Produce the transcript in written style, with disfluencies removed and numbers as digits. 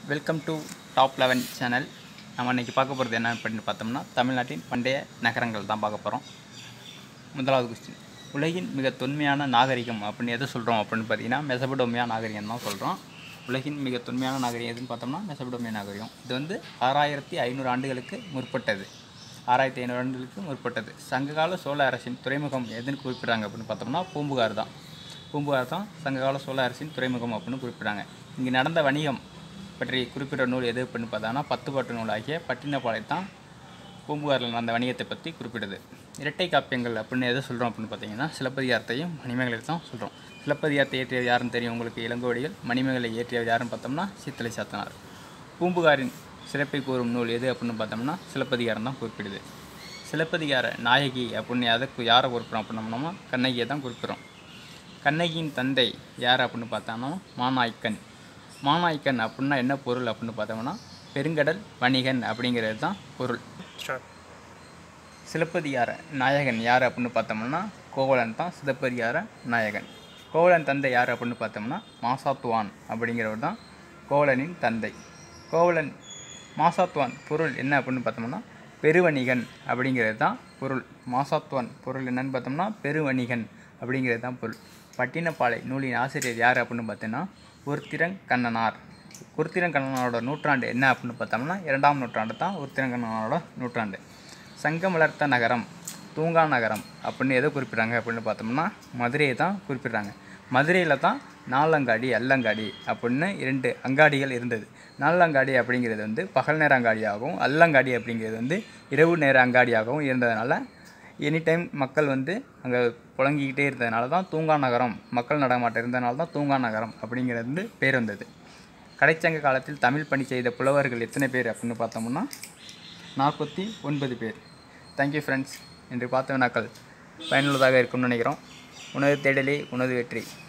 Welcome to top 11 channel. நம்ம இன்றைக்கி பார்க்க போகிறது என்ன அப்படின்னு பார்த்தோம்னா, தமிழ்நாட்டின் பண்டைய நகரங்கள் தான் பார்க்க போகிறோம். முதலாவது கொஸ்டின், உலகின் மிக தொன்மையான நாகரிகம் அப்படின்னு எதை சொல்கிறோம் அப்படின்னு பார்த்தீங்கன்னா, மெசபடோமியா நாகரிகம் தான் சொல்கிறோம். உலகின் மிக தொன்மையான நாகரிகம் எதுன்னு பார்த்தோம்னா மெசபடோமியா நாகரிகம். இது வந்து 6500 ஆண்டுகளுக்கு முற்பட்டது. 6500 ஆண்டுகளுக்கு முற்பட்டது. சங்ககால சோழ அரசின் துறைமுகம் எதுன்னு குறிப்பிட்றாங்க அப்படின்னு பார்த்தோம்னா பூம்புகார் தான். பூம்புகார் தான் சங்ககால சோழ அரசின் துறைமுகம் அப்படின்னு குறிப்பிட்றாங்க. இங்கே நடந்த வணிகம் பற்றி குறிப்பிட்ட நூல் எது அப்படின்னு பார்த்தோம்னா 10 பாட்டு நூல் ஆகிய பட்டினப்பாளையம் தான் பூம்புகாரில் நடந்த வணிகத்தை பற்றி குறிப்பிடுது. இரட்டை காப்பியங்கள் அப்படின்னு எதை சொல்கிறோம் அப்படின்னு பார்த்தீங்கன்னா, சிலப்பதிகாரத்தையும் மணிமேகலையும் தான் சொல்கிறோம். சிலப்பதிகாரத்தை இயற்றியது யாருன்னு தெரியும் உங்களுக்கு, இளங்கோவடிகள். மணிமேகலை இயற்றியது யாருன்னு பார்த்தோம்னா சித்தலை சாத்தனார். பூம்புகாரின் சிறப்பை கூறும் நூல் எது அப்படின்னு பார்த்தோம்னா சிலப்பதிகாரம் தான் குறிப்பிடுது. சிலப்பதிகார நாயகி அப்படின்னு யாரை குறிப்பிட்றோம் அப்படின்னோம்னா கண்ணகியை தான் குறிப்பிட்றோம். கண்ணகியின் தந்தை யார் அப்படின்னு பார்த்தோம்னா மாநாய்க்கன். மாநாய்க்கன் அப்படின்னா என்ன பொருள் அப்படின்னு பார்த்தோம்னா பெருங்கடல் வணிகன் அப்படிங்கிறது தான் பொருள். சிலப்பதிகார நாயகன் யார் அப்படின்னு பார்த்தோம்னா கோவலன் தான் சிலப்பதிகார நாயகன். கோவலன் தந்தை யார் அப்படின்னு பார்த்தோம்னா மாசாத்துவான் அப்படிங்கிறவர் தான் கோவலனின் தந்தை. கோவலன் மாசாத்துவான் பொருள் என்ன அப்படின்னு பார்த்தோம்னா பெருவணிகன் அப்படிங்கிறது தான் பொருள். மாசாத்துவான் பொருள் என்னன்னு பார்த்தோம்னா பெருவணிகன் அப்படிங்கிறது தான் பொருள். பட்டினப்பாலை நூலின் ஆசிரியர் யார் அப்படின்னு பார்த்தோன்னா உருத்திரங்கண்ணனார். உருத்திரங்கண்ணனாரோட நூற்றாண்டு என்ன அப்படின்னு பார்த்தோம்னா 2ஆம் நூற்றாண்டு தான் உருத்திரங்கண்ணனாரோட நூற்றாண்டு. சங்கம் வளர்த்த நகரம் தூங்கா நகரம் அப்படின்னு எதை குறிப்பிட்றாங்க அப்படின்னு பார்த்தோம்னா மதுரையை தான் குறிப்பிட்றாங்க. மதுரையில் தான் நாலங்காடி அல்லங்காடி அப்படின்னு 2 அங்காடிகள் இருந்தது. நாலங்காடி அப்படிங்கிறது வந்து பகல் நேர அங்காடியாகவும் அல்லங்காடி அப்படிங்கிறது வந்து இரவு நேர அங்காடியாகவும் இருந்ததுனால எனி டைம் மக்கள் வந்து அங்கே புழங்கிக்கிட்டே இருந்ததுனால தான் தூங்கா நகரம், மக்கள் நடமாட்டம் இருந்ததுனால தான் தூங்கா நகரம் அப்படிங்கிறது வந்து பேர் வந்தது. கடைச்சங்க காலத்தில் தமிழ் பணி செய்த புலவர்கள் எத்தனை பேர் அப்படின்னு பார்த்தோம்னா 49 பேர். Thank you friends. இன்று பார்த்த வினாக்கள் பயனுள்ளதாக இருக்கும்னு நினைக்கிறோம். உனது தேடலே உனது வெற்றி.